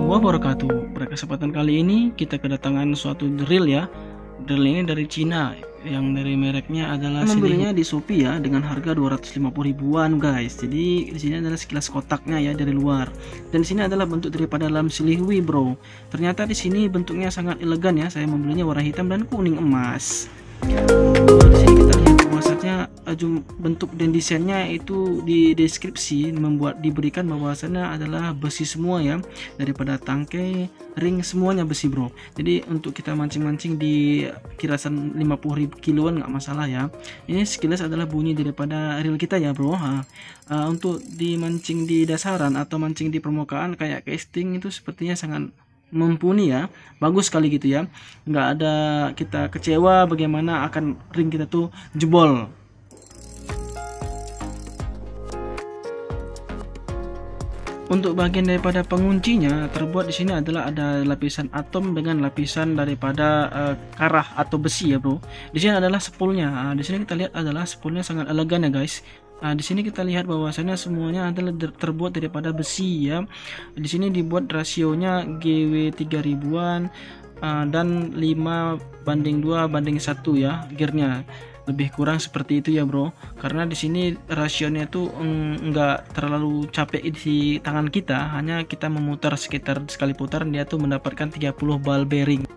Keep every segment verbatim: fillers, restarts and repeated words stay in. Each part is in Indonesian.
wabarakatuh. Pada kesempatan kali ini kita kedatangan suatu drill ya. Drill ini dari Cina yang dari mereknya adalah membelinya di Shopee ya dengan harga dua ratus lima puluh ribuan guys. Jadi di sini adalah sekilas kotaknya ya dari luar. Dan di sini adalah bentuk daripada lam silihui bro. Ternyata di sini bentuknya sangat elegan ya. Saya membelinya warna hitam dan kuning emas. Di sini kita lihat bahwasanya bentuk dan desainnya itu di deskripsi membuat diberikan bahwasannya adalah besi semua ya, daripada tangkai, ring semuanya besi bro. Jadi untuk kita mancing-mancing di kirasan lima puluh ribu kiloan nggak masalah ya. Ini sekilas adalah bunyi daripada reel kita ya bro. Ha. Uh, untuk dimancing di dasaran atau mancing di permukaan kayak casting itu sepertinya sangat mumpuni ya, bagus sekali gitu ya, nggak ada kita kecewa bagaimana akan ring kita tuh jebol. Untuk bagian daripada penguncinya terbuat di sini adalah ada lapisan atom dengan lapisan daripada uh, karah atau besi ya bro. Di sini adalah spoolnya. Nah, di sini kita lihat adalah spoolnya sangat elegan ya guys. Nah, di sini kita lihat bahwasannya semuanya adalah terbuat daripada besi ya. Di sini dibuat rasionya G W tiga ribuan uh, dan lima banding dua banding satu ya gearnya. Lebih kurang seperti itu ya bro, karena di sini rasionya itu enggak terlalu capek di tangan kita, hanya kita memutar sekitar sekali putaran dia tuh mendapatkan tiga puluh ball bearing.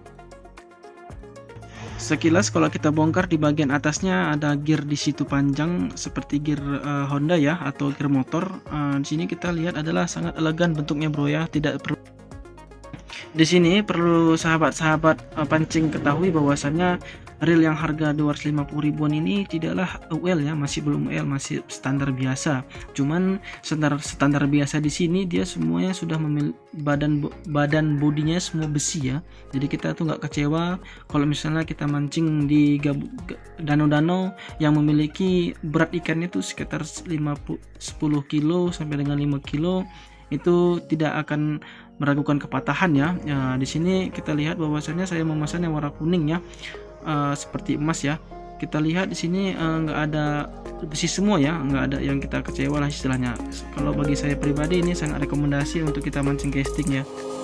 Sekilas kalau kita bongkar di bagian atasnya ada gear di situ panjang seperti gear uh, Honda ya atau gear motor. Uh, di sini kita lihat adalah sangat elegan bentuknya bro ya, tidak perlu. Di sini perlu sahabat-sahabat uh, pancing ketahui bahwasannya reel yang harga dua ratus lima puluh ribuan ini tidaklah U L ya, masih belum U L, masih standar biasa. Cuman standar standar biasa di sini dia semuanya sudah memiliki badan badan bodinya semua besi ya. Jadi kita tuh nggak kecewa kalau misalnya kita mancing di danau-danau yang memiliki berat ikannya tuh sekitar lima puluh sepuluh kilo sampai dengan lima kilo, itu tidak akan meragukan kepatahan ya. Ya di sini kita lihat bahwasannya saya memesan yang warna kuning ya. Uh, seperti emas ya. Kita lihat di sini nggak uh, ada besi semua ya, nggak ada yang kita kecewa lah istilahnya. Kalau bagi saya pribadi ini sangat rekomendasi untuk kita mancing casting ya.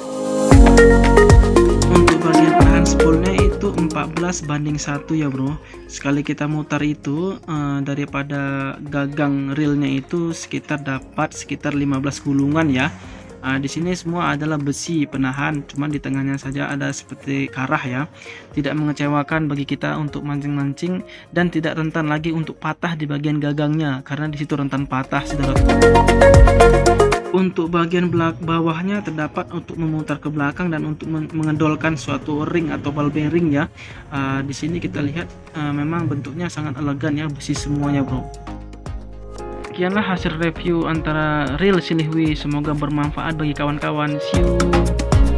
Untuk bagian tahan spoolnya itu empat belas banding satu ya bro. Sekali kita mutar itu uh, daripada gagang reelnya itu sekitar dapat sekitar lima belas gulungan ya. Nah, di sini semua adalah besi penahan, cuman di tengahnya saja ada seperti karah ya. Tidak mengecewakan bagi kita untuk mancing-mancing dan tidak rentan lagi untuk patah di bagian gagangnya karena di situ rentan patah saudara. Untuk bagian belak bawahnya terdapat untuk memutar ke belakang dan untuk mengedolkan suatu ring atau ball bearing ya. Uh, di sini kita lihat uh, memang bentuknya sangat elegan ya, besi semuanya bro. Sekianlah hasil review antara reel silihui, semoga bermanfaat bagi kawan-kawan. See you.